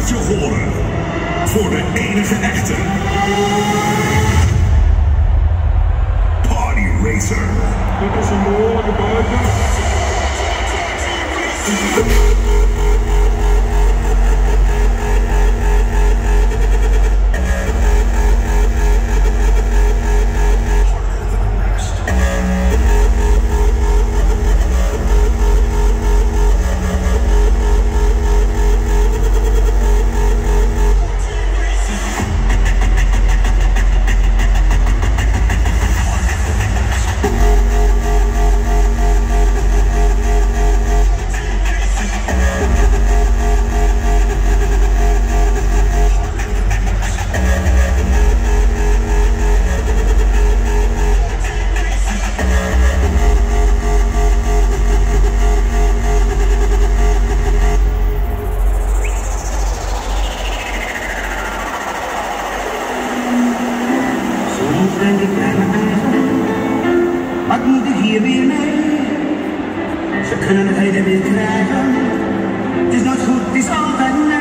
Laat je horen voor de enige echte Party Racer. Dit is een behoorlijke buiten. Denk ik bij me eigen, wat moet ik hier weer mee? Ze kunnen het heden weer krijgen, het is nooit goed, het is altijd nee.